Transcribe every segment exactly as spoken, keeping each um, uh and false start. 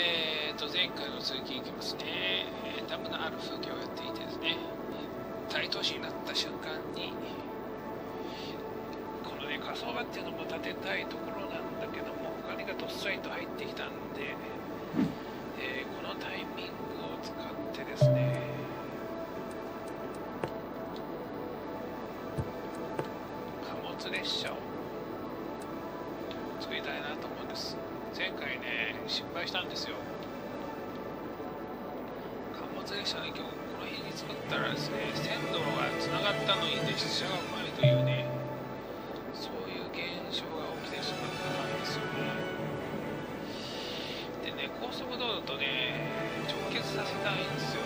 えーと、前回の続きいきますね。えーダムのある風景をやっていてですね、大都市になった瞬間に、このね、火葬場っていうのも建てたいところなんだけども、お金がどっさりと入ってきたんで、えーこのタイミングを使ってですね、貨物列車を作りたいなと思うんです。前回ね、失敗したんですよ。貨物列車の今日この日に作ったらですね、線路がつながったのに列車が来ないというね、そういう現象が起きてしまったんですよね。でね、高速道路とね、直結させたいんですよ。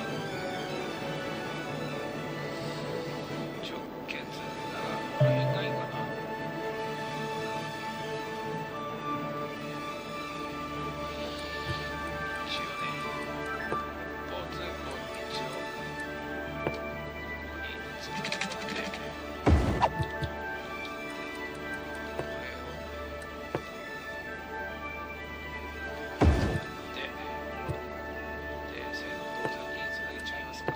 直結ならこの辺がいいかな。一応ね、交通の道をここに作って、これをで、で、線路を先につなげちゃいますから。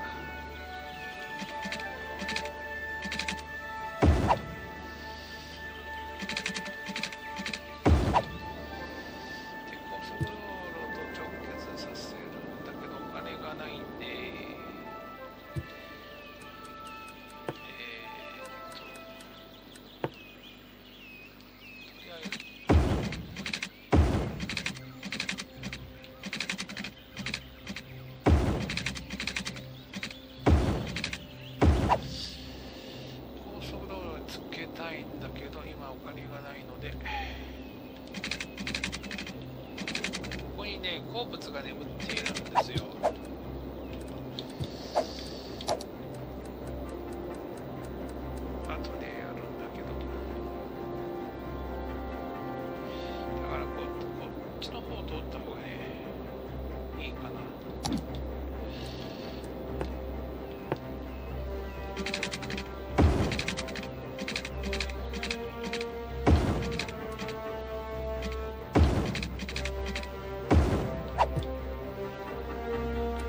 で、高速道路と直結させるんだけど、お金がないんで、えーっと、とりあえず、高速道路につけたいんだけど、今お金がないので、ここにね、鉱物が眠っているんですよ。後でやるんだけど、だからこう、こっちの方を通った方がね、いいかな。で、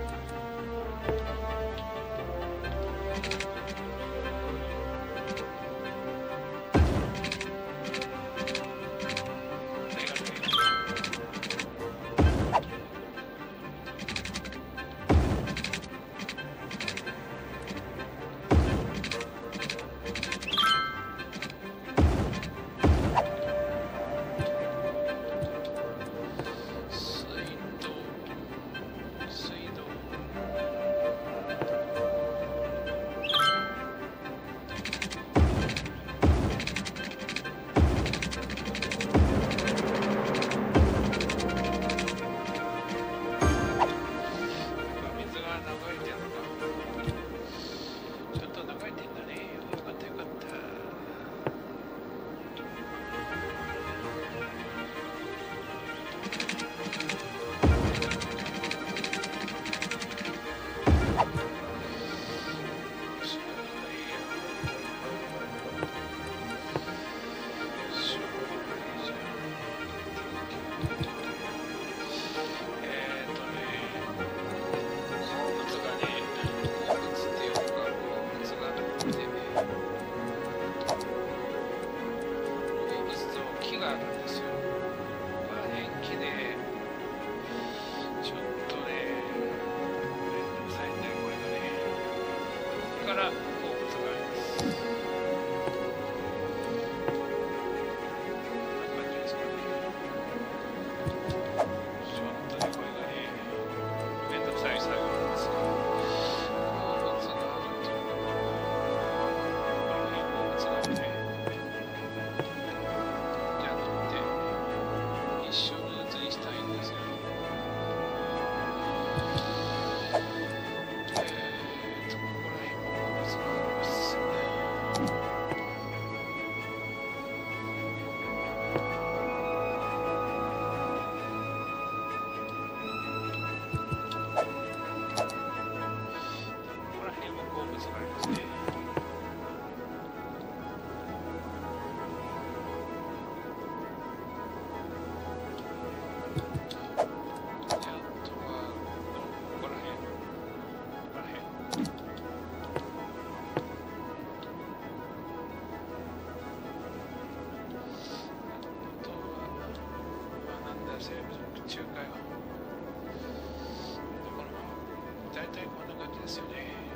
ますよね。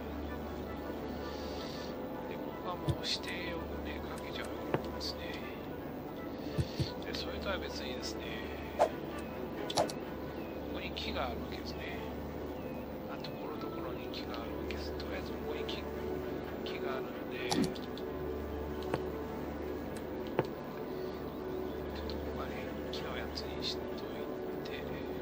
で、僕はもう指定をね、かけちゃうんですね。で、それとは別にですね、ここに木があるわけですね。あ、ところどころに木があるわけです。とりあえずここに木、木があるので、ちょっとここはね、木のやつにしといて、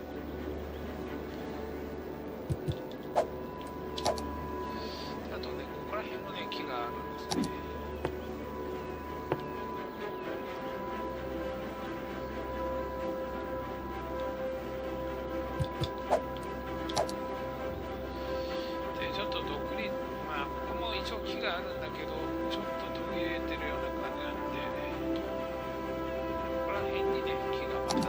あとね、ここら辺もね、木があるんですね。で、ちょっと独立、まあ、ここも一応木があるんだけど、ちょっと途切れてるような感じなんで、ここら辺にね、木がまたあるという。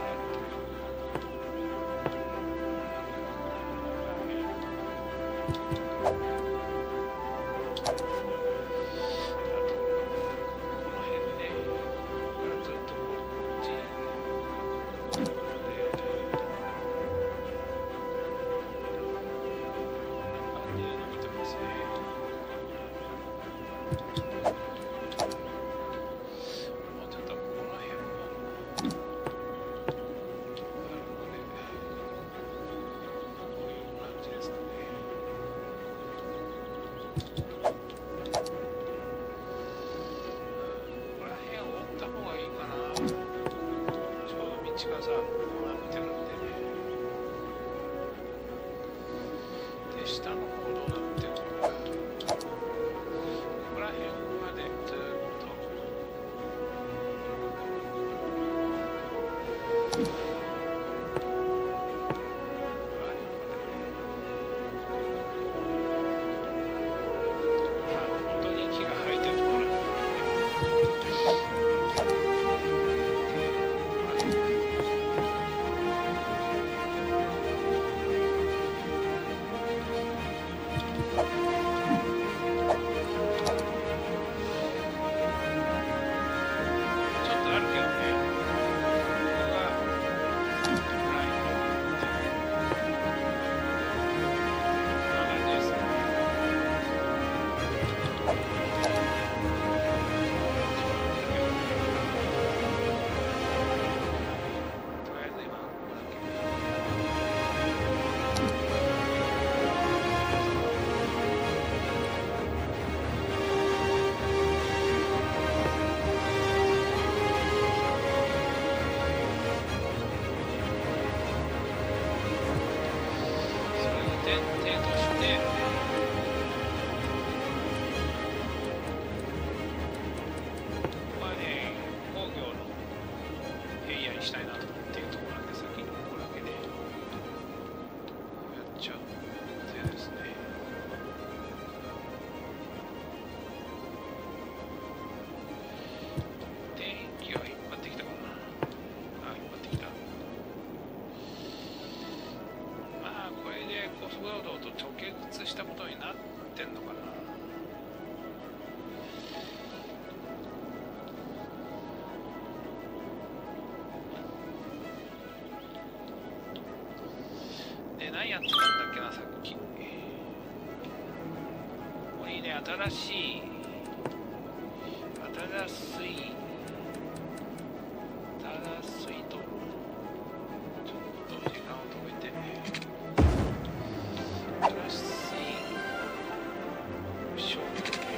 したいなっていうところなんで、先にここだけでやっちゃうってですね。電気は引っ張ってきたかな。あ、引っ張ってきた。まあこれで高速道路と直結したことになってんのかな。何やってたんだっけな、さっき。ここにね、新しい、新しい、新しいと、ちょっと時間を止めて、新しい、ショートね。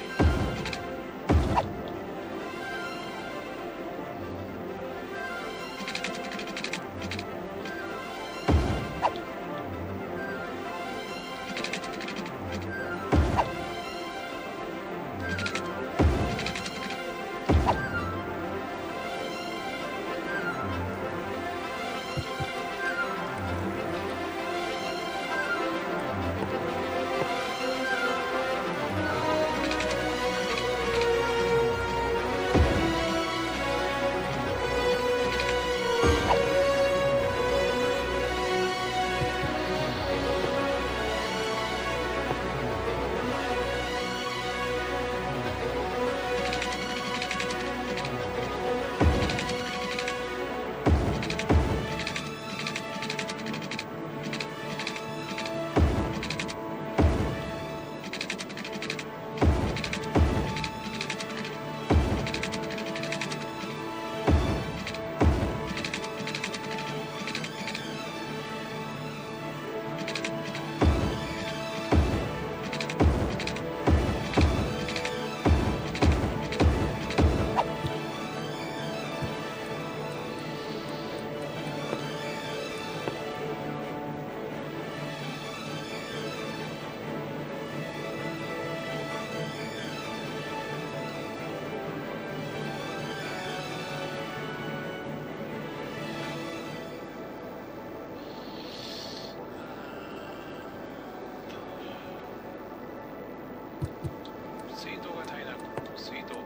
水道が足りなく水道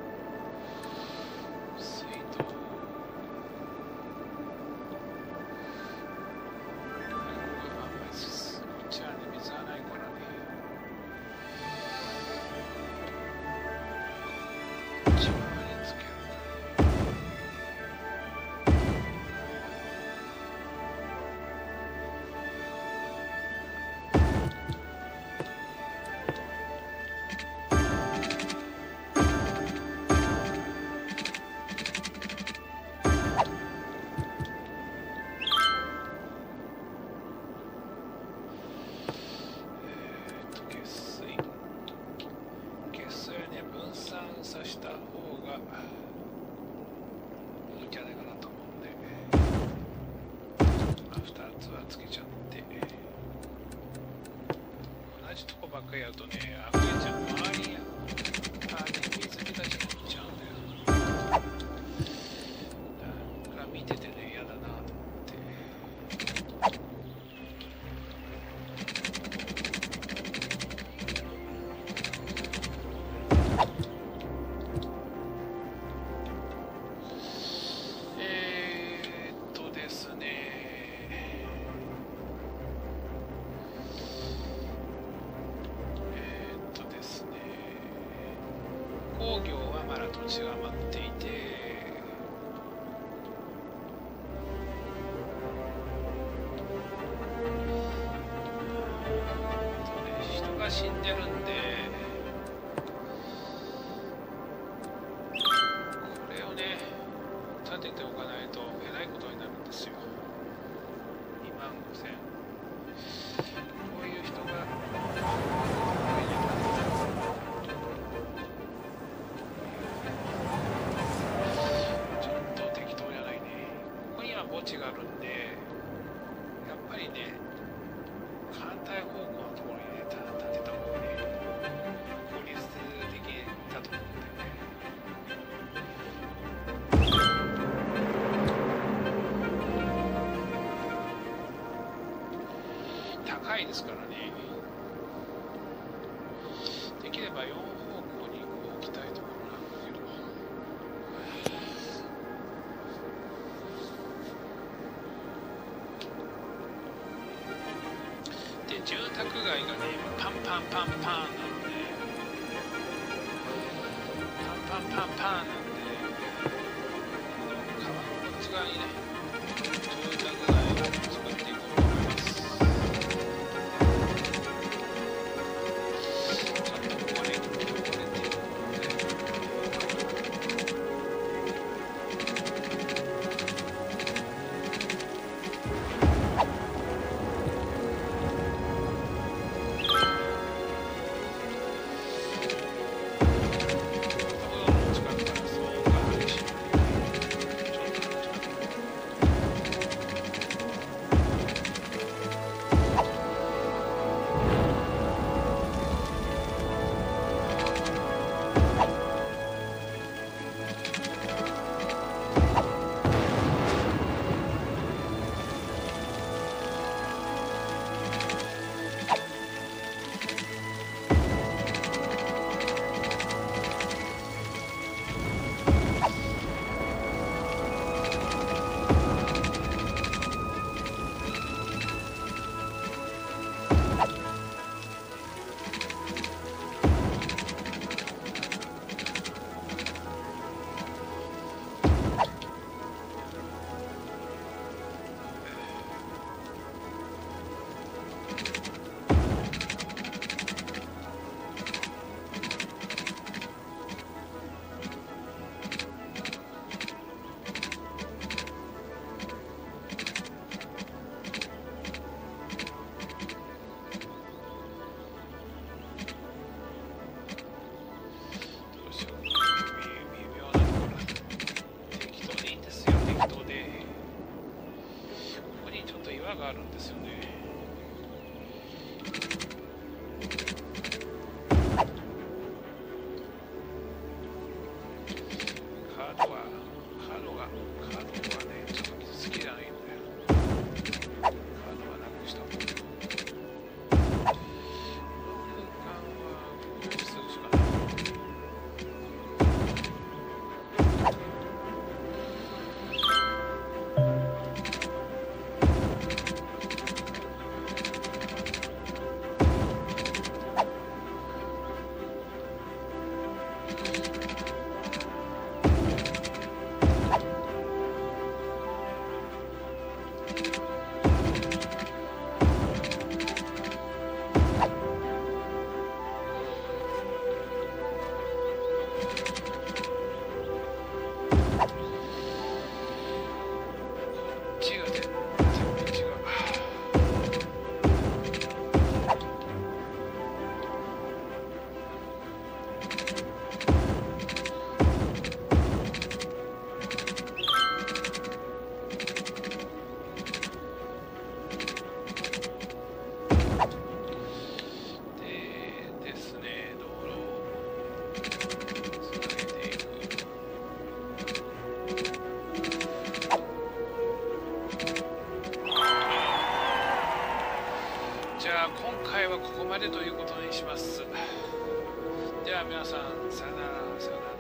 水道ここあんまりすこっちはね水がないからねこっちはあれつけるさした方がいいんじゃないかなと思うんで、まあ、ふたつはつけちゃって同じとこばっかりやるとね溢れちゃう周りやあれ水浸しになっちゃうんだよだから見ててね嫌だなと思って工業はまだ土地が余っていて人が死んでるんでこれをね立てておかないとえらいことになるんですよ。にまんごせんこういう人が墓地があるんでやっぱりね反対方向のところにね立てた方がね効率的だと思うんでね高いですからねできればよん方向に置きたいところなんだけど住宅街がねパンパンパンパンなんでパンパンパンパンなんで川のこっち側にね住宅街を作っていこうと思います。ちょっとここね汚れてるのでがあるんですよね。カードはカードがカードはねちょっと好きじゃないんだよ。カードはなくした方がいい。空間はするしかない。 ここまでということにします。では皆さん、さよなら、さよなら。